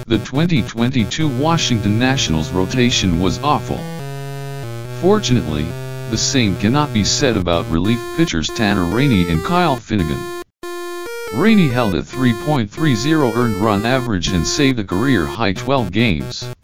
The 2022 Washington Nationals rotation was awful. Fortunately, the same cannot be said about relief pitchers Tanner Rainey and Kyle Finnegan. Rainey held a 3.30 earned run average and saved a career-high 12 games.